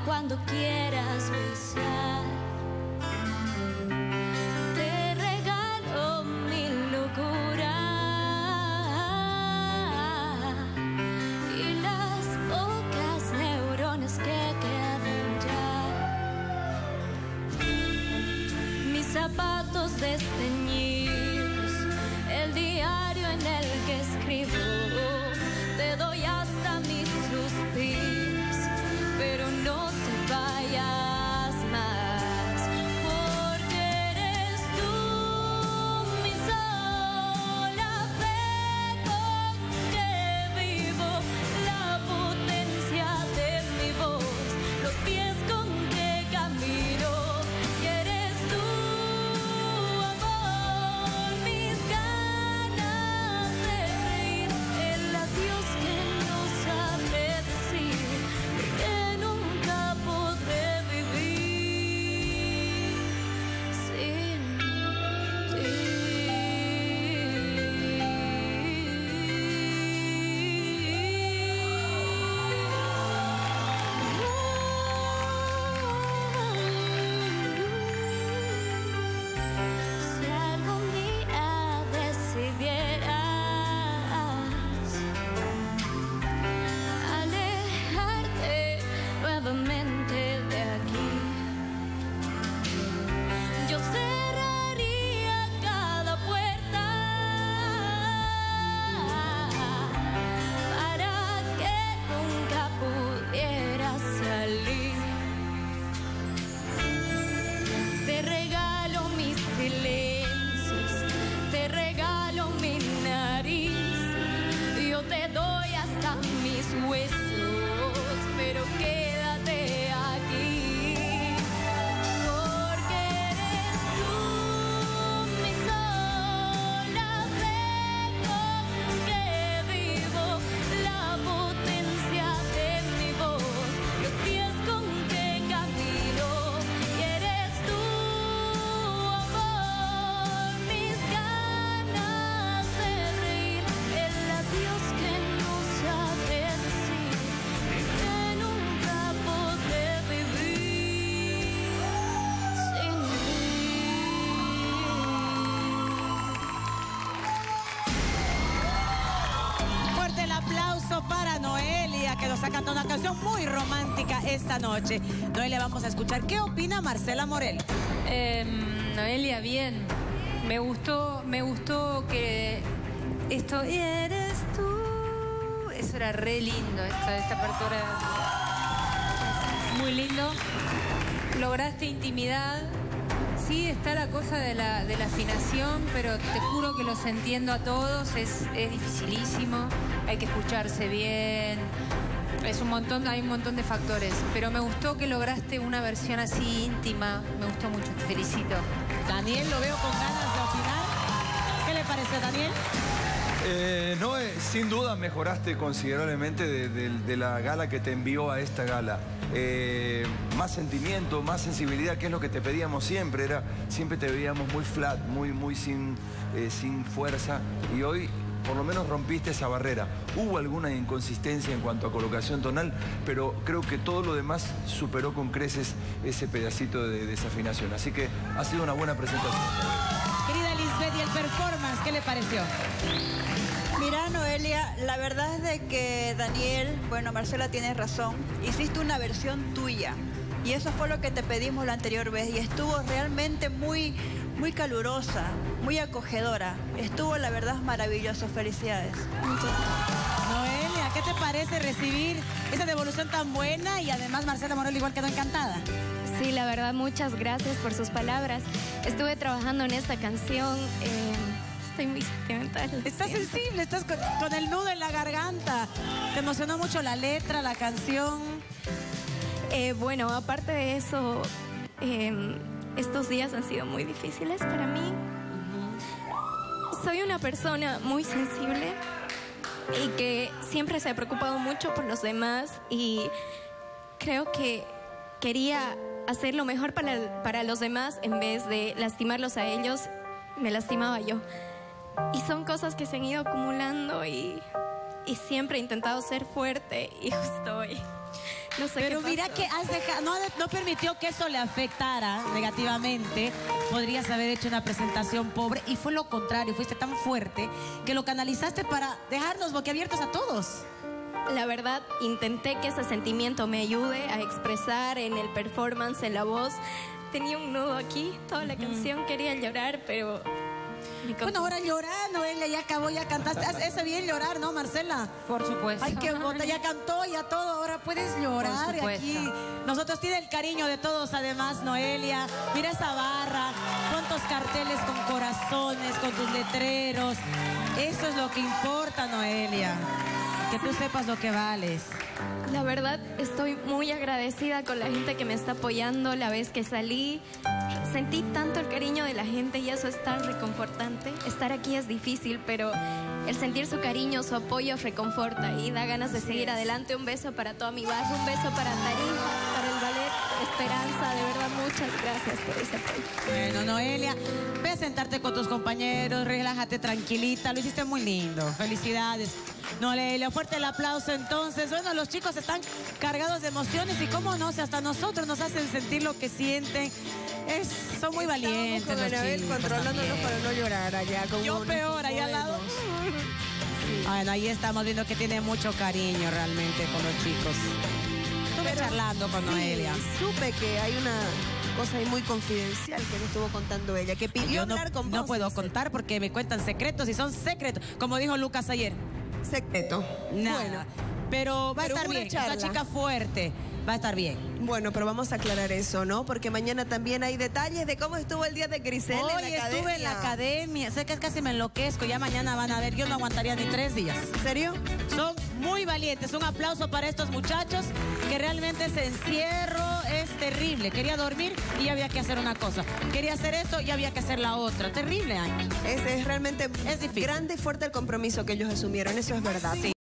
cuando quieras besar. Te regalo mi locura y las pocas neuronas que quedan ya. Mis zapatos desteñidos, el diario en el que escribo. Te doy hasta mis suspiros, pero no te vayas más, porque eres tú mi sola fe con que vivo, la potencia de mi voz, los pies con que camino, y eres tú, amor, mis ganas de reír, el adiós que no sabré decir, porque nunca podré vivir sin ti. Si algún día decidieras alejarte nuevamente de aquí, yo cerraría cada puerta para que nunca pudieras salir. Te regalo mis silencios, te regalo mi nariz, yo te doy hasta mis huesos, pero quédate aquí, porque eres tú mi sola fe con que vivo, la potencia de mi voz, los pies con que camino, y eres tú, amor, mis ganas de reír, el adiós que no sabré decir, que nunca podré vivir sin ti. Fuerte el aplauso para Noelia, que nos ha cantado una canción muy romántica esta noche. Noelia, vamos a escuchar. ¿Qué opina Marcela Morel? Noelia, bien. Me gustó que esto, y eres tú. Eso era re lindo, esta apertura. Muy lindo. Lograste intimidad. Sí, está la cosa de la afinación, pero te juro que los entiendo a todos. Es dificilísimo. Hay que escucharse bien. Hay un montón de factores. Pero me gustó que lograste una versión así íntima. Me gustó mucho, te felicito. Daniel, lo veo con ganas de opinar. ¿Qué le parece, Daniel? Noé, sin duda mejoraste considerablemente de la gala que te envió a esta gala. Más sentimiento, más sensibilidad, que es lo que te pedíamos siempre. Siempre te veíamos muy flat, muy sin fuerza. Y hoy por lo menos rompiste esa barrera. Hubo alguna inconsistencia en cuanto a colocación tonal, pero creo que todo lo demás superó con creces ese pedacito de desafinación. Así que ha sido una buena presentación. Querida Lisbeth, ¿y el performance qué le pareció? Mira, Noelia, la verdad es de que Daniel, bueno, Marcela tiene razón, hiciste una versión tuya. Y eso fue lo que te pedimos la anterior vez y estuvo realmente muy calurosa, muy acogedora. Estuvo, la verdad, maravilloso. Felicidades. Noelia, ¿qué te parece recibir esa devolución tan buena? Y además Marcela Morel igual quedó encantada. Sí, la verdad, muchas gracias por sus palabras. Estuve trabajando en esta canción. Estoy muy sentimental. Estás sensible, estás con el nudo en la garganta. ¿Te emocionó mucho la letra, la canción? Bueno, aparte de eso, estos días han sido muy difíciles para mí. Soy una persona muy sensible y que siempre se ha preocupado mucho por los demás y creo que quería hacer lo mejor para los demás en vez de lastimarlos a ellos, me lastimaba yo. Y son cosas que se han ido acumulando y siempre he intentado ser fuerte y justo hoy No sé Pero qué mira pasó. que has dejado, no permitió que eso le afectara negativamente. Podrías haber hecho una presentación pobre y fue lo contrario, fuiste tan fuerte que lo canalizaste para dejarnos boquiabiertos a todos. La verdad, intenté que ese sentimiento me ayude a expresar en el performance, en la voz. Tenía un nudo aquí, toda la canción quería llorar, pero... Bueno, ahora llorar, Noelia, ya acabó, ya cantaste. Hace bien llorar, ¿no, Marcela? Por supuesto. Ay, qué bota, ya cantó, ya todo, ahora puedes llorar. Por supuesto. Aquí nosotros tiene el cariño de todos, además, Noelia. Mira esa barra, cuántos carteles con corazones, con tus letreros. Eso es lo que importa, Noelia. Que tú sepas lo que vales. La verdad, estoy muy agradecida con la gente que me está apoyando. La vez que salí, sentí tanto el cariño de la gente y eso es tan reconfortante. Estar aquí es difícil, pero el sentir su cariño, su apoyo reconforta y da ganas de seguir adelante. Un beso para toda mi barra, un beso para Tarija, para el ballet Esperanza. De verdad, muchas gracias por ese apoyo. Bueno, Noelia, ve a sentarte con tus compañeros, relájate tranquilita, lo hiciste muy lindo. Felicidades. Noelia, fuerte el aplauso entonces. Bueno, los chicos están cargados de emociones y cómo no, si hasta nosotros nos hacen sentir lo que sienten. Son muy valientes Con los Anabel chicos controlándonos también. para no llorar allá. Como Yo peor, allá al lado. Bueno, ahí estamos viendo que tiene mucho cariño realmente con los chicos. Estuve charlando con Noelia. Supe que hay una cosa ahí muy confidencial que me estuvo contando ella, que pidió Yo hablar con vos. no puedo contar porque me cuentan secretos y son secretos. Como dijo Lucas ayer. Secreto. Nada. Bueno, Pero va a pero estar hubo una bien. Es una charla. chica fuerte. Va a estar bien. bueno, pero vamos a aclarar eso, ¿no? Porque mañana también hay detalles de cómo estuvo el día de Grisel en la Hoy estuve en la academia. Sé que casi me enloquezco. Ya mañana van a ver. Yo no aguantaría ni 3 días. ¿En serio? Son muy valientes. Un aplauso para estos muchachos que realmente ese encierro es terrible. Quería dormir y ya había que hacer una cosa. Quería hacer esto y había que hacer la otra. Terrible, Ángel. Es realmente Es difícil. grande y fuerte el compromiso que ellos asumieron, eso es verdad. Sí.